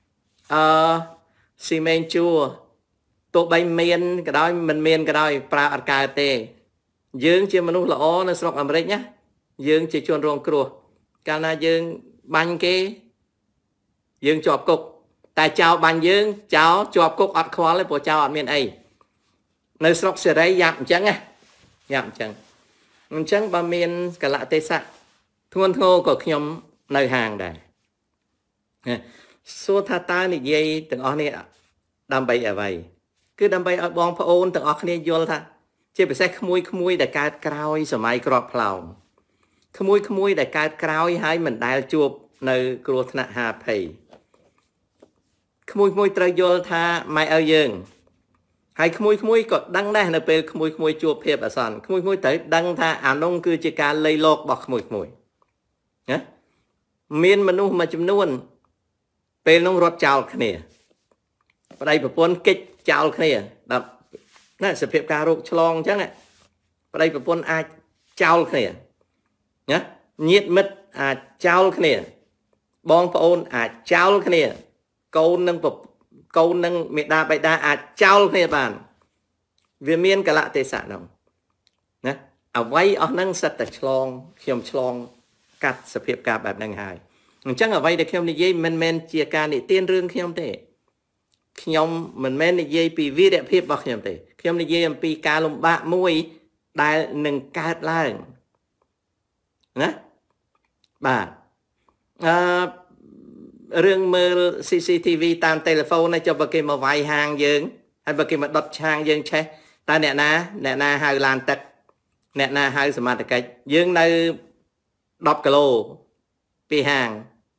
ស៊ីម៉េងជួទោះបីមានក៏ដោយមិនមានក៏ដោយប្រើអត់កើតទេយើងជាមនុស្សល្អនៅស្រុកអាមេរិកណាយើងជាជនរងគ្រោះកាលណាយើងបាញ់គេយើងជាប់គុកតែចោលបាញ់យើងចោលជាប់គុកអត់ខ្វល់ទេព្រោះចោលអត់មានអីនៅស្រុកសេរីយ៉ាប់អញ្ចឹងណាយ៉ាប់អញ្ចឹងបើមានកលៈទេសៈធ្ងន់ធ្ងរក៏ខ្ញុំនៅហាងដែរសួរថាតើនិយាយទាំងអស់នេះដើម្បីអ្វីគឺដើម្បីឲ្យបងប្អូនទាំងអស់គ្នាយល់ថាជាពិសេសក្មួយដែលកើតក្រោយសម័យក្របផ្លោងក្មួយដែលកើតក្រោយហើយមិនដែលជួបនៅគ្រោះថ្នាក់ហាភ័យក្មួយត្រូវយល់ថាម៉ែឪយើងហើយក្មួយក៏ដឹងដែរនៅពេលក្មួយជួបភាពអាសន្នក្មួយត្រូវដឹងថាអានោះគឺជាការលៃលករបស់ក្មួយណាមានមនុស្សមួយចំនួនពេលនោះរត់ចោលគ្នាប្តីប្រពន្ធកិច្ចចោលគ្នាដល់ណាសភាពការរោគឆ្លងអញ្ចឹងប្តីប្រពន្ធអាចចោលគ្នាណាញាតិមិត្តអាចចោលគ្នាបងប្អូនអាចចោលគ្នាកូននឹងមេដាបៃតាអាចចោលគ្នាបានវាមានកលៈទេសៈនោះណាអ្វីអស់ហ្នឹងសិតតែខ្ញុំឆ្លងកាត់សភាពការបែបហ្នឹងហើយអញ្ចឹងអ្វីដែលខ្ញុំនិយាយមិនមែនជាការនិទានរឿងខ្ញុំទេខ្ញុំមិនមែននិយាយពីវីរភាពរបស់ខ្ញុំទេខ្ញុំនិយាយអំពីការលំបាកមួយដែលនឹងកើតឡើងណាបាទរឿងមើល CCTV តាមទូរស័ព្ទចុះបើគេមកវាយហាងយើងហើយបើគេមកដុតឆាងយើងឆេះតើអ្នកណាហៅឡានទឹកអ្នកណាហៅសមត្ថកិច្ចយើងនៅ10គីឡូពីហាង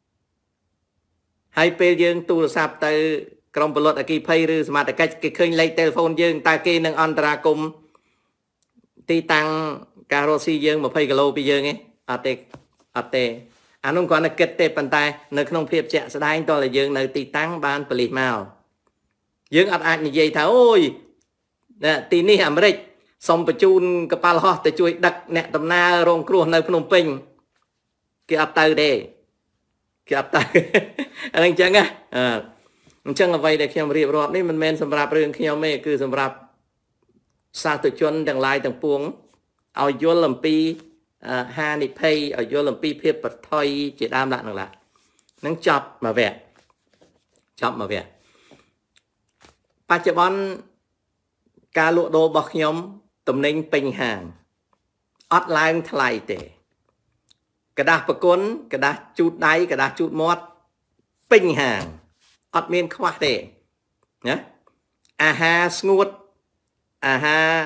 ហើយពេលយើងទូរស័ព្ទទៅក្រុមពលរដ្ឋអគ្គិភ័យឬសមត្ថកិច្ចគេឃើញលេខទូរស័ព្ទយើងតើគេនឹងអន្តរាគមន៍ទីតាំងការរស់ស៊ីយើង20គីឡូពីយើងឯងអត់ទេអានោះគាត់នៅគិតទេប៉ុន្តែនៅក្នុងភាពជាក់ស្ដែងតើយើងនៅទីតាំងបានបលិសមកយើងអត់អាចនិយាយថាអូយទីនេះអាមេរិកសុំបញ្ជូនកប៉ាល់ហោះទៅជួយដឹកអ្នកដំណើររងគ្រោះនៅភ្នំពេញគេអត់ទៅទេគេអត់ទៅអញ្ចឹងអញ្ចឹងអ្វីដែលខ្ញុំរៀបរាប់នេះមិនមែនសម្រាប់រឿងខ្ញុំទេគឺសម្រាប់សាធុជនទាំងឡាយទាំងពួងឲ្យយល់អំពីហានិភ័យឲ្យយល់អំពីភាពប្រថុយជាដើមដាក់នឹងឡានឹងចប់មួយវគ្គបច្ចុប្បន្នការលក់ដូររបស់ខ្ញុំទំនិញពេញហាងអត់ឡើងថ្លៃទេกระดาษប្រគុណกระดาษជូតដៃกระดาษជូតមាត់ពេញហាងអត់មានខ្វះទេណាអាហារស្ងួតអាហារ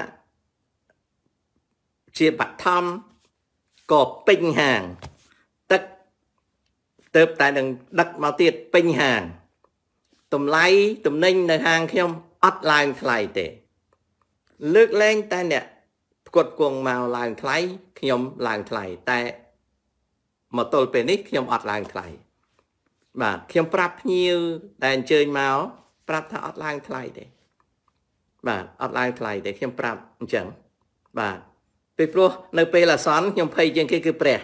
ជាបឋមក៏ពេញហាងទឹកទៅតែនឹងដឹកមកទៀតពេញហាងតម្លៃទំនិញនៅហាងខ្ញុំអត់ឡើងថ្លៃទេលើកលែងតែអ្នកផ្គត់ផ្គង់មកឡើងថ្លៃខ្ញុំឡើងថ្លៃតែមកទល់ពេលនេះខ្ញុំអត់ឡើងថ្លៃបាទខ្ញុំប្រាប់ភ្ញៀវដែលអញ្ជើញមកប្រាប់ថាអត់ឡើងថ្លៃទេបាទអត់ឡើងថ្លៃទេខ្ញុំប្រាប់អញ្ចឹងបាទពីព្រោះនៅពេលអាសន្នខ្ញុំភ័យជាងគេគឺព្រះ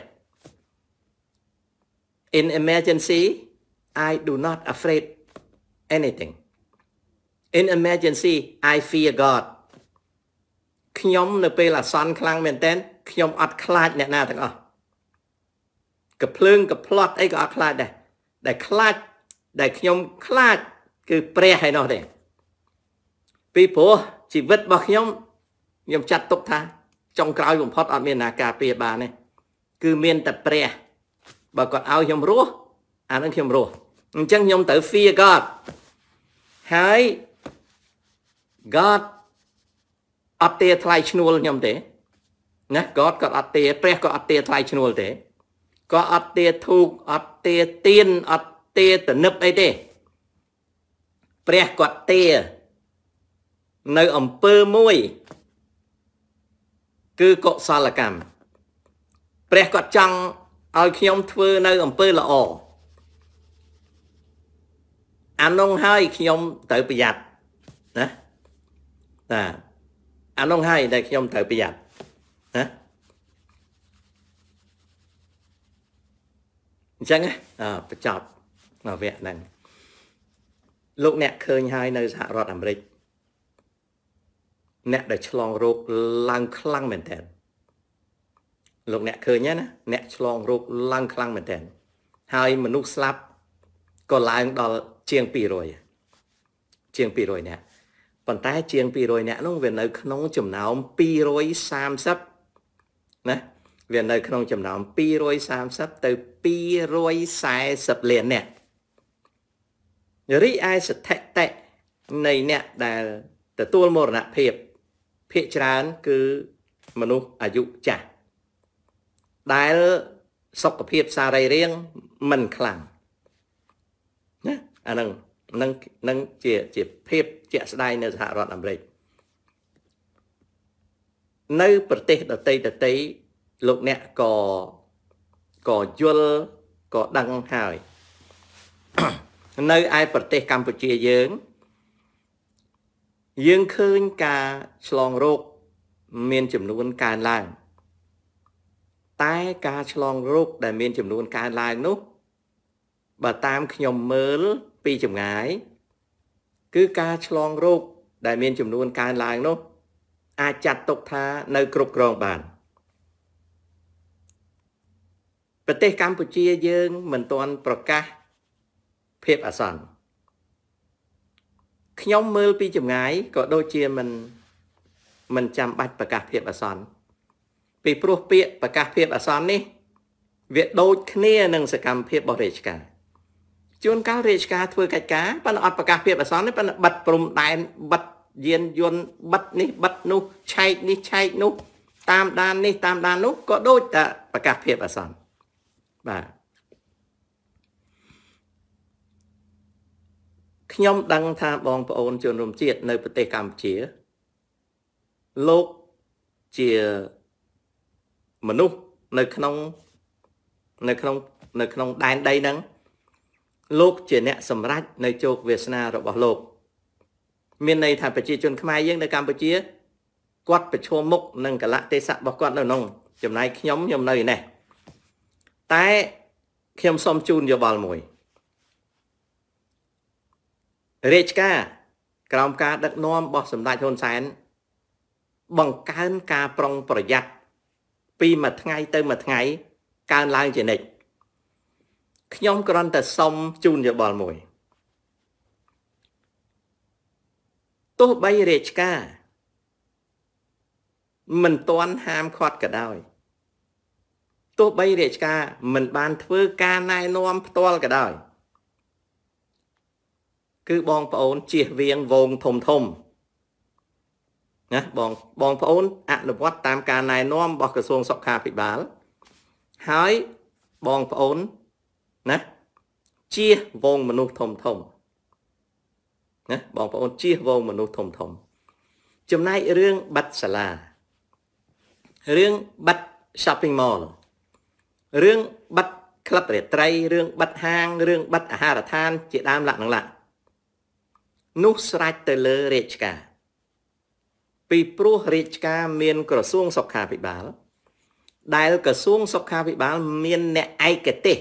In emergency I do not afraid anything In emergency I fear God ខ្ញុំនៅពេលអាសន្នខ្លាំងមែនតើខ្ញុំអត់ខ្លាចអ្នកណាទាំងអស់កភ្លើងកផ្លត់អីក៏អត់ខ្លាចដែរដែលខ្លាចដែលខ្ញុំខ្លាចគឺព្រះឯនោះទេពីព្រោះជីវិតរបស់ខ្ញុំចាត់ទុកថាចុងក្រោយបំផុតអត់មានអ្នកការពារបានទេគឺមានតែព្រះបើគាត់ឲ្យខ្ញុំរស់អានឹងខ្ញុំរស់អញ្ចឹងខ្ញុំត្រូវ fear God ហើយ God អត់ទាថ្លៃឈ្នួលខ្ញុំទេណា God ក៏អត់ទាព្រះក៏អត់ទាថ្លៃឈ្នួលទេក៏អត់ទាធូបអត់ទាទៀនអត់ទាតនិបអីទេព្រះគាត់ទានៅអំពើមួយគឺកុសលកម្មព្រះគាត់ចង់ឲ្យខ្ញុំធ្វើនៅអំពើល្អអានោះហើយខ្ញុំត្រូវប្រយ័ត្នណាអានោះហើយដែលខ្ញុំត្រូវប្រយ័ត្នណាអញ្ចឹងបញ្ចប់មកវគ្គហ្នឹងលោកអ្នកឃើញហើយនៅសហរដ្ឋអាមេរិកអ្នកដែលឆ្លងរោគឡើងខ្លាំងមែនទែនលោកអ្នកឃើញណាអ្នកឆ្លងរោគឡើងខ្លាំងមែនទែនហើយមនុស្សស្លាប់ក៏ឡើងដល់ជាង200នាក់ប៉ុន្តែជាង200នាក់នោះវានៅក្នុងចំណោម230ណាវានៅក្នុងចំណោម230ទៅ240លាននាក់រីឯស្ថិតិនៃអ្នកដែលទទួលមរណភាពភាគច្រើនគឺមនុស្សអាយុចាស់ដែលសុខភាពសារីរាង្គមិនខ្លាំងណាអានឹងជាភាពជាក់ស្ដែងនៅសហរដ្ឋអាមេរិកនៅប្រទេសដទៃលោកអ្នកក៏យល់ក៏ដឹងហើយនៅឯប្រទេសកម្ពុជាយើងឃើញការឆ្លងរោគមានចំនួនកើនឡើងតែការឆ្លងរោគដែលមានចំនួនកើនឡើងនោះបើតាមខ្ញុំមើលពីចម្ងាយគឺការឆ្លងរោគដែលមានចំនួនកើនឡើងនោះអាចចាត់ទុកថានៅគ្រប់គ្រងបានប្រទេសកម្ពុជាយើងមិនទាន់ប្រកាសភាពអាសន្នខ្ញុំមើលពីចម្ងាយក៏ដូចជាមិនចាំបាច់ប្រកាសភាពអាសន្នពីព្រោះពាក្យប្រកាសភាពអាសន្ននេះវាដូចគ្នានឹងសកម្មភាពរបស់រាជការជួនកាលរាជការធ្វើកិច្ចការប៉ុន្តែអត់ប្រកាសភាពអាសន្នទេប៉ុន្តែបិទព្រំដែនបិទយានយន្តបិទនេះបិទនោះឆែកនេះឆែកនោះតាមដាននេះតាមដាននោះក៏ដូចតែប្រកាសភាពអាសន្នបាទខ្ញុំដឹងថាបងប្អូនជនរួមជាតិនៅប្រទេសកម្ពុជាលោកជាមនុស្សនៅក្នុងដែនដីហ្នឹងលោកជាអ្នកសម្រេចនៅជោគវាសនារបស់លោកមានន័យថាប្រជាជនខ្មែរយើងនៅកម្ពុជាគាត់ប្រឈមមុខនឹងកលៈទេសៈរបស់គាត់នៅក្នុងចំណែកខ្ញុំនៅនេះតែខ្ញុំសូមជូនយោបល់មួយរាជការក្រោមការដឹកនាំរបស់សម្ដេចហ៊ុនសែនបង្កើនការប្រុងប្រយ័ត្នពីមួយថ្ងៃទៅមួយថ្ងៃកើនឡើងជានិច្ចខ្ញុំគ្រាន់តែសុំជូនយោបល់មួយទោះបីរាជការមិនទាន់ហាមឃាត់ក៏ដោយទោះបីរាជការមិនបានធ្វើការណែនាំផ្ទាល់ក៏ដោយគឺបងប្អូនជៀសវាងវងធំណាបងប្អូនអនុវត្តតាមការណែនាំរបស់ក្រសួងសុខាភិបាលហើយបងប្អូនណាជៀសវងមនុស្សធំណាបងប្អូនជៀសវងមនុស្សធំចំណែករឿងបាត់សាលារឿងបាត់ shopping mall រឿងបាត់ក្លឹបរាត្រីរឿងបាត់ហាងរឿងបាត់អាហារដ្ឋានជាដើមលក្ខណៈនោះស្រេចទៅលើរាជការពីព្រោះរាជការមានក្រសួងសុខាភិបាលដែលក្រសួងសុខាភិបាលមានអ្នកឯកទេស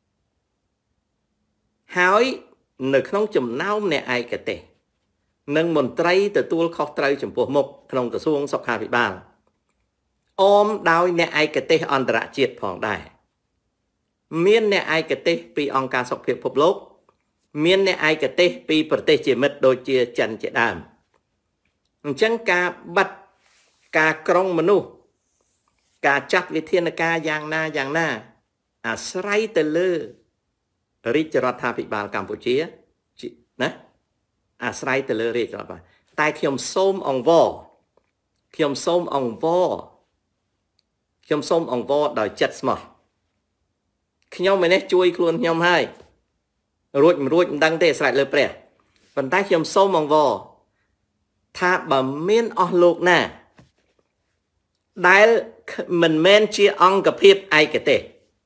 ហើយនៅក្នុងចំណោមអ្នកឯកទេសនិងមន្ត្រីទទួលខុសត្រូវចំពោះមុខក្នុងក្រសួងសុខាភិបាលអមដោយអ្នកឯកទេសអន្តរជាតិផងដែរមានអ្នកឯកទេសពីអង្គការសុខភាពពិភពលោកមានអ្នកឯកទេសពីប្រទេសជាមិត្តដូចជាចិនជាដើមអញ្ចឹងការបាត់ការក្រុងមនុស្សការចាត់វិធានការយ៉ាងណាអាស្រ័យទៅលើរាជរដ្ឋាភិបាលកម្ពុជាណាអាស្រ័យទៅលើរាជរដ្ឋាភិបាលតែខ្ញុំសូមអង្វរដោយចិត្តស្មោះខ្ញុំឯនេះជួយខ្លួនខ្ញុំហើយរួចមិនដឹងទេស្រេចលើព្រះប៉ុន្តែខ្ញុំសូមអង្វរថាបើមានអស់លោកណាដែលមិនមែនជាអង្គភាពឯកទេស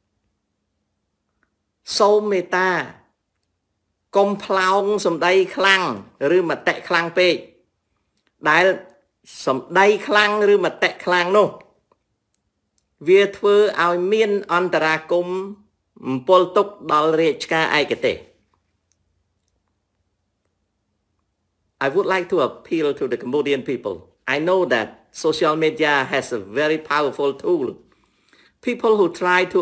សូមមេត្តាកុំផ្លោងសម្ដីខ្លាំងឬមតិខ្លាំងពេកដែលសម្ដីខ្លាំងឬមតិខ្លាំងនោះវាធ្វើឲ្យមានអន្តរាគមន៍អំពល់ទុកដល់រាជការឯកទេស I would like to appeal to the Cambodian people. I know that social media has a very powerful tool. People who try to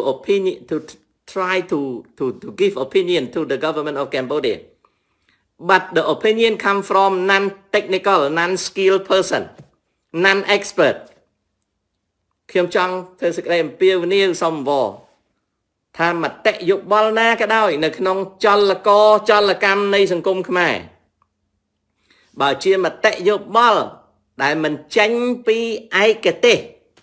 give opinion to the government of Cambodia. But the opinion comes from non-technical, non-skilled person, non-expert. ខ្ញុំចង់ធ្វើសេចក្តីអំពាវនាវសូមវរថាមតិយោបល់ណាក៏ដោយនៅក្នុងចលកម្មនៃសង្គមខ្មែរបើជាមតិយោបល់ដែលមិនចេញពីឯកទេស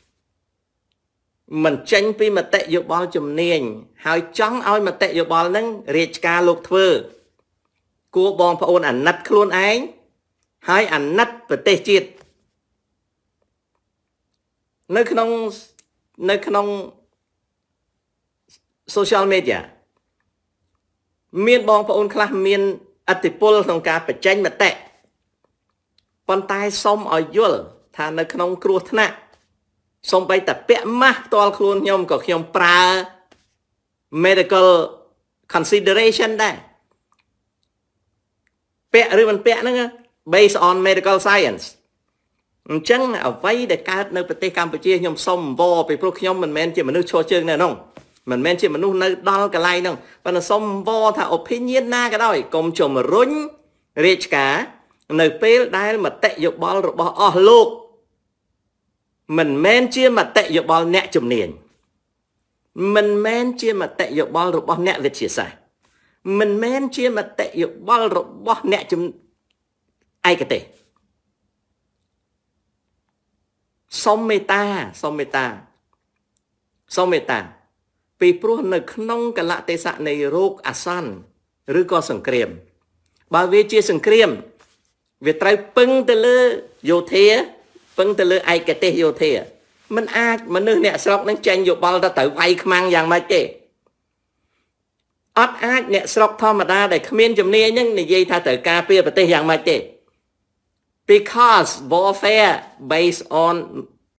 មិនចេញពីមតិយោបល់ជំនាញហើយចង់ឲ្យមតិយោបល់ហ្នឹងរាជការលោកធ្វើគួរបងប្អូនអាណិតខ្លួនឯងហើយអាណិតប្រទេសជាតិនៅក្នុង social media មានបងប្អូនខ្លះមានឥទ្ធិពលក្នុងការបញ្ចេញមតិប៉ុន្តែសូមឲ្យយល់ថានៅក្នុងគ្រោះថ្នាក់សូម្បីតែពាក់ម៉ាស់ផ្ទាល់ខ្លួនខ្ញុំក៏ខ្ញុំប្រើ medical consideration ដែរពាក់ឬមិនពាក់ហ្នឹង based on medical science អញ្ចឹងអ្វីដែលកើតនៅប្រទេសកម្ពុជាខ្ញុំសូមអង្វរពីព្រោះខ្ញុំមិនមែនជាមនុស្សឈរជើងនៅក្នុងមិនមែនជាមនុស្សនៅដល់កន្លែងហ្នឹងប៉ុន្តែសូមអង្វរថា opinion ណាក៏ដោយកុំជំរុញរាជការនៅពេលដែលមតិយោបល់របស់អស់លោកមិនមែនជាមតិយោបល់អ្នកជំនាញមិនមែនជាមតិយោបល់របស់អ្នកវិទ្យាសាស្ត្រមិនមែនជាមតិយោបល់របស់អ្នកឯកទេសសូមមេត្តាពីព្រោះនៅក្នុងកលៈទេសៈនៃរោគអាសន្នឬក៏សង្គ្រាមបើវាជាសង្គ្រាមវាត្រូវពឹងទៅលើយោធាពឹងទៅលើឯកទេសយោធាមិនអាចមនុស្សអ្នកស្រុកនឹងចេញយោបល់ទៅទៅវាយខ្មាំងយ៉ាងម៉េចទេអត់អាចអ្នកស្រុកធម្មតាដែលគ្មានជំនាញនឹងនិយាយថាត្រូវការពារប្រទេសយ៉ាងម៉េចទេ because warfare based on